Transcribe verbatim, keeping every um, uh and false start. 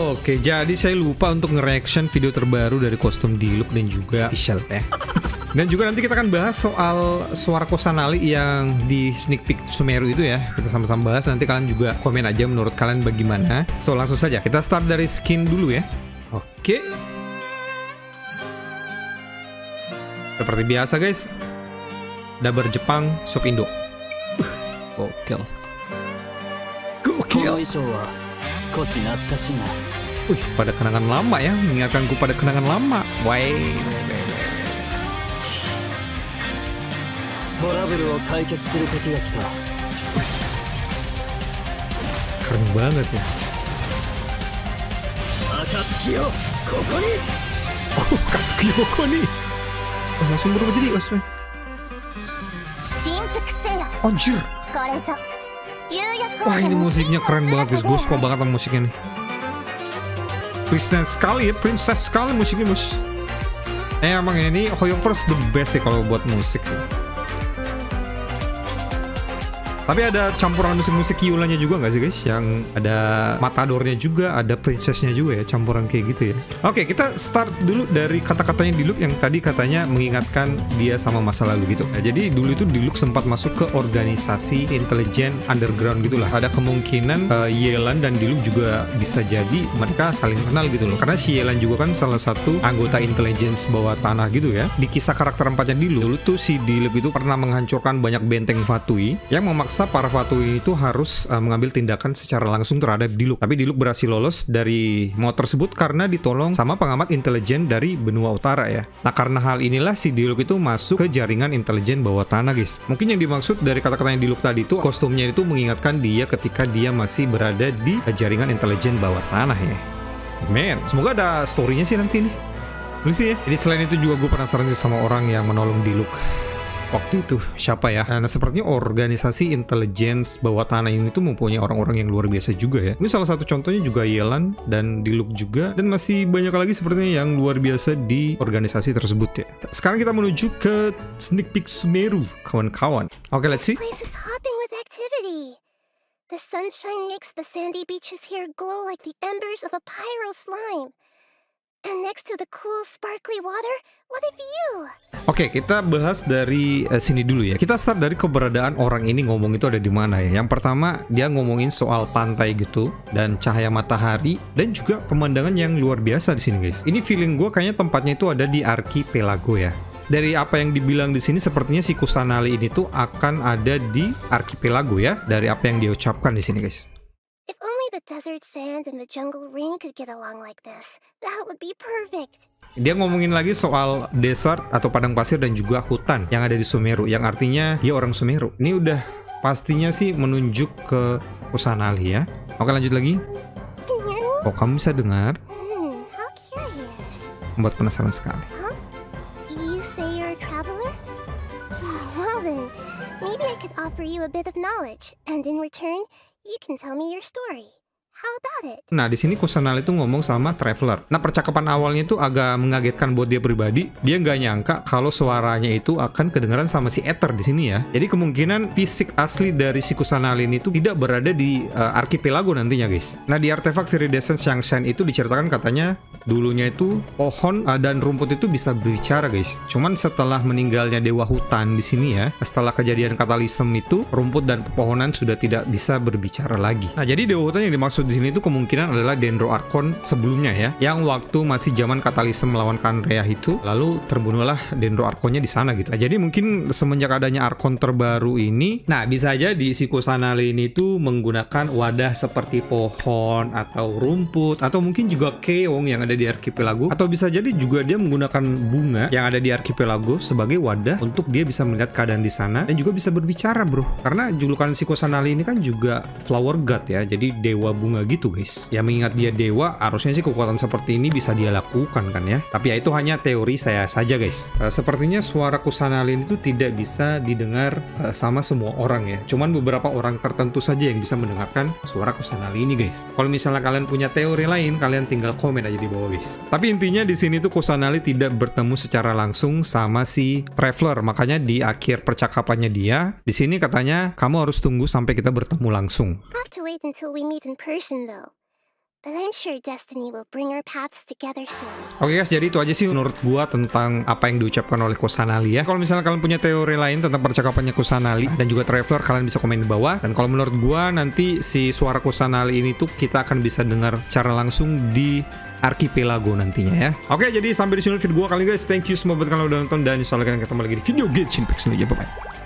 Oke, jadi saya lupa untuk nge-reaction video terbaru dari kostum Diluc dan juga official ya. Dan juga nanti kita akan bahas soal suara Kusanali yang di sneak peek Sumeru itu ya. Kita sama-sama bahas, nanti kalian juga komen aja menurut kalian bagaimana. So langsung saja kita start dari skin dulu ya. Oke. Seperti biasa guys, Dabar Jepang, sub Indo. Gokil. Gokil. Wih, pada kenangan lama ya, mengingatkanku pada kenangan lama. Why? Keren banget ya. Oh, Katsuki Yoko nih. Oh, langsung berubah jadi Osman. Anjir. Wah, ini musiknya keren banget guys. Gue suka banget sama musiknya nih. Princess sekali ya, princess sekali musiknya bos. Eh emang ini Hoyoverse the best sih kalau buat musik sih. Tapi ada campuran musik-musik Kyulanya juga nggak sih guys? Yang ada Matadornya juga, ada Princessnya juga ya, campuran kayak gitu ya. Oke, kita start dulu dari kata-katanya Diluc yang tadi katanya mengingatkan dia sama masa lalu gitu. Nah, jadi dulu itu Diluc sempat masuk ke organisasi intelijen underground gitulah. Ada kemungkinan uh, Yelan dan Diluc juga bisa jadi mereka saling kenal gitu loh. Karena si Yelan juga kan salah satu anggota intelligence bawah tanah gitu ya. Di kisah karakter empatnya Diluc, dulu tuh si Diluc itu pernah menghancurkan banyak benteng Fatui yang memaksa para Fatui itu harus uh, mengambil tindakan secara langsung terhadap Diluc. Tapi Diluc berhasil lolos dari maut tersebut karena ditolong sama pengamat intelijen dari benua utara ya. Nah, karena hal inilah si Diluc itu masuk ke jaringan intelijen bawah tanah guys. Mungkin yang dimaksud dari kata-katanya Diluc tadi itu kostumnya itu mengingatkan dia ketika dia masih berada di jaringan intelijen bawah tanah ya. Man, semoga ada story-nya sih nanti nih. Ini sih ya. Jadi selain itu juga gue penasaran sih sama orang yang menolong Diluc waktu itu, siapa ya? Nah, sepertinya organisasi intelligence bawah tanah ini tuh mempunyai orang-orang yang luar biasa juga ya. Ini salah satu contohnya juga Yelan dan Diluc juga, dan masih banyak lagi sepertinya yang luar biasa di organisasi tersebut ya. Sekarang kita menuju ke sneak peek Sumeru, kawan-kawan. Oke, okay, let's see. The sunshine makes the sandy beaches here glow like the embers of a pyro slime. And next to the cool sparkly water, what a view! Oke, okay, kita bahas dari uh, sini dulu ya. Kita start dari keberadaan orang ini ngomong itu ada di mana ya. Yang pertama, dia ngomongin soal pantai gitu dan cahaya matahari dan juga pemandangan yang luar biasa di sini, guys. Ini feeling gue kayaknya tempatnya itu ada di Archipelago ya. Dari apa yang dibilang di sini sepertinya si Kusanali ini tuh akan ada di Archipelago ya. Dari apa yang dia ucapkan di sini, guys. If only the desert sand and the jungle ring could get along like this, that would be perfect. Dia ngomongin lagi soal desert atau padang pasir dan juga hutan yang ada di Sumeru, yang artinya dia orang Sumeru. Ini udah pastinya sih menunjuk ke Kusanali ya. Oke, lanjut lagi. Oh, kamu bisa dengar? Hmm, how curious. Membuat penasaran sekali. Huh? You say you're a traveler? Well then, maybe I could offer you a bit of knowledge, and in return, you can tell me your story. How about it? Nah, di sini Kusanali itu ngomong sama Traveler. Nah, percakapan awalnya itu agak mengagetkan buat dia pribadi. Dia nggak nyangka kalau suaranya itu akan kedengaran sama si Ether di sini ya. Jadi kemungkinan fisik asli dari si Kusanali ini itu tidak berada di uh, Archipelago nantinya, guys. Nah, di artefak Viridescent Shangshan itu diceritakan katanya dulunya itu pohon uh, dan rumput itu bisa berbicara, guys. Cuman setelah meninggalnya dewa hutan di sini ya, setelah kejadian katalisem itu, rumput dan pepohonan sudah tidak bisa berbicara lagi. Nah, jadi dewa hutan yang dimaksud di sini itu kemungkinan adalah Dendroarchon sebelumnya ya, yang waktu masih zaman katalisem melawan Khaenri'ah itu, lalu terbunuhlah Dendroarchonnya di sana gitu. Nah, jadi mungkin semenjak adanya Archon terbaru ini, nah bisa aja di si Kusanali ini tuh menggunakan wadah seperti pohon atau rumput atau mungkin juga keong yang ada di Archipelago, atau bisa jadi juga dia menggunakan bunga yang ada di Archipelago sebagai wadah untuk dia bisa melihat keadaan di sana dan juga bisa berbicara, bro. Karena julukan si Kusanali ini kan juga flower god ya, jadi dewa bunga gitu guys. Ya mengingat dia dewa, harusnya sih kekuatan seperti ini bisa dia lakukan kan ya. Tapi ya itu hanya teori saya saja guys. Uh, sepertinya suara Kusanali itu tidak bisa didengar uh, sama semua orang ya. Cuman beberapa orang tertentu saja yang bisa mendengarkan suara Kusanali ini guys. Kalau misalnya kalian punya teori lain, kalian tinggal komen aja di bawah guys. Tapi intinya di sini tuh Kusanali tidak bertemu secara langsung sama si Traveler. Makanya di akhir percakapannya dia, di sini katanya kamu harus tunggu sampai kita bertemu langsung. Have to wait until we meet in person though. but I'm sure destiny will bring our paths together soon. Oke guys, jadi itu aja sih menurut gua tentang apa yang diucapkan oleh Kusanali ya. Kalau misalnya kalian punya teori lain tentang percakapannya Kusanali dan juga Traveler, kalian bisa komen di bawah. Dan kalau menurut gua nanti si suara Kusanali ini tuh kita akan bisa dengar secara langsung di Archipelago nantinya ya. Oke, jadi sampai di sini video gua kali guys. Thank you semua buat kalian udah nonton dan insya Allah kalian ketemu lagi di video Genshin Impact selanjutnya. Bye bye.